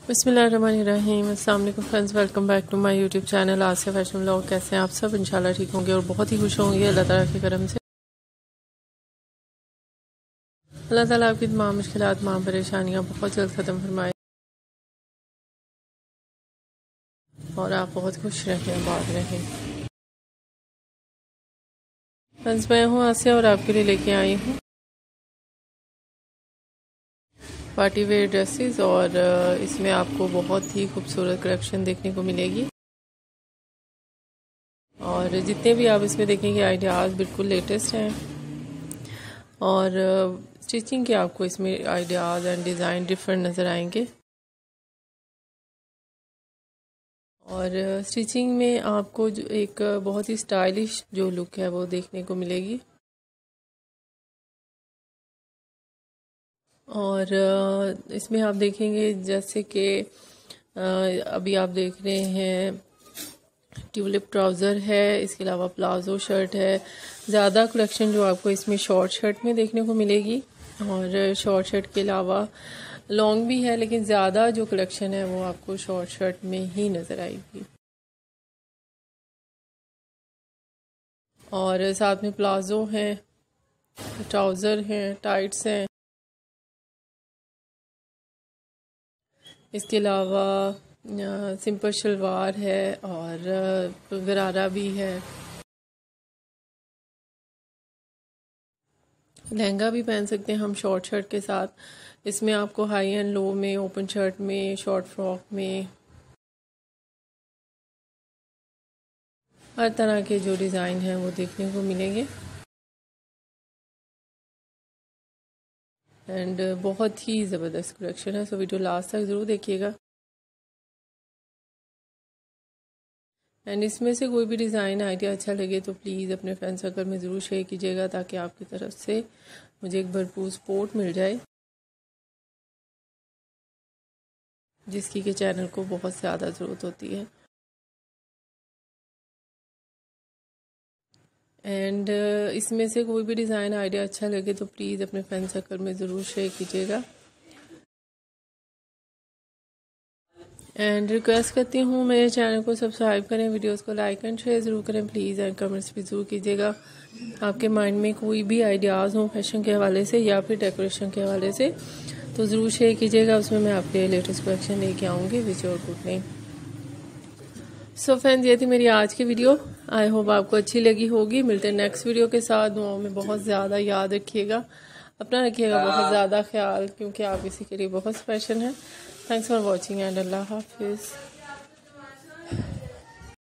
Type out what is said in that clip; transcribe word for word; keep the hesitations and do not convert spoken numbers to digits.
बिस्मिल्लाहिर्रहमानिर्रहीम। अस्सलाम वालेकुम friends, welcome back to my YouTube channel Asiya fashion vlog. कैसे हैं आप सब? इंशाल्लाह ठीक होंगे और बहुत ही खुश होंगे अल्लाह ताला के करम से। अल्लाह ताला आपकी तमाम मुश्किलात, तमाम परेशानियां बहुत जल्द ख़त्म फरमाए और आप बहुत खुश रहें, आबाद रहें। फ्रेंड्स, मैं हूँ आसिया और आपके लिए लेके आई हूँ पार्टी वेयर ड्रेसेस और इसमें आपको बहुत ही खूबसूरत कलेक्शन देखने को मिलेगी और जितने भी आप इसमें देखेंगे आइडियाज़ बिल्कुल लेटेस्ट हैं और स्टिचिंग के आपको इसमें आइडियाज़ एंड डिज़ाइन डिफरेंट नज़र आएंगे और स्टिचिंग में आपको जो एक बहुत ही स्टाइलिश जो लुक है वो देखने को मिलेगी और इसमें आप देखेंगे जैसे कि अभी आप देख रहे हैं ट्यूलिप ट्राउज़र है, इसके अलावा प्लाजो शर्ट है। ज़्यादा कलेक्शन जो आपको इसमें शॉर्ट शर्ट में देखने को मिलेगी और शॉर्ट शर्ट के अलावा लॉन्ग भी है, लेकिन ज़्यादा जो कलेक्शन है वो आपको शॉर्ट शर्ट में ही नज़र आएगी और साथ में प्लाजो हैं, ट्राउज़र हैं, टाइट्स हैं। इसके अलावा सिंपल शलवार है और गरारा भी है, लहंगा भी पहन सकते हैं हम शॉर्ट शर्ट के साथ। इसमें आपको हाई एंड लो में, ओपन शर्ट में, शॉर्ट फ्रॉक में हर तरह के जो डिज़ाइन हैं वो देखने को मिलेंगे एंड बहुत ही ज़बरदस्त कलेक्शन है। सो वीडियो लास्ट तक ज़रूर देखिएगा एंड इसमें से कोई भी डिज़ाइन आइडिया अच्छा लगे तो प्लीज़ अपने फ्रेंड सर्कल में ज़रूर शेयर कीजिएगा ताकि आपकी तरफ से मुझे एक भरपूर सपोर्ट मिल जाए, जिसकी के चैनल को बहुत ज़्यादा ज़रूरत होती है। एंड इसमें से कोई भी डिज़ाइन आइडिया अच्छा लगे तो प्लीज़ अपने फ्रेंड सर्कल में ज़रूर शेयर कीजिएगा एंड रिक्वेस्ट करती हूँ मेरे चैनल को सब्सक्राइब करें, वीडियोस को लाइक एंड शेयर ज़रूर करें प्लीज़ एंड कमेंट्स भी ज़रूर कीजिएगा। आपके माइंड में कोई भी आइडियाज़ हों फैशन के हवाले से या फिर डेकोरेशन के हवाले से तो ज़रूर शेयर कीजिएगा, उसमें मैं आपके लिए लेटेस्ट कलेक्शन लेके आऊँगी विच और गुड नेम। सो फ्रेंड्स, ये थी मेरी आज की वीडियो। आई होप आपको अच्छी लगी होगी। मिलते हैं नेक्स्ट वीडियो के साथ। दुआओं में बहुत ज़्यादा याद रखिएगा, अपना रखिएगा बहुत ज़्यादा ख्याल, क्योंकि आप इसी के लिए बहुत स्पेशल हैं। थैंक्स फॉर वॉचिंग एंड अल्लाह हाफिज़।